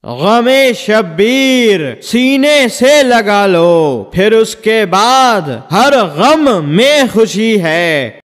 गमे शब्बीर सीने से लगा लो, फिर उसके बाद हर गम में खुशी है।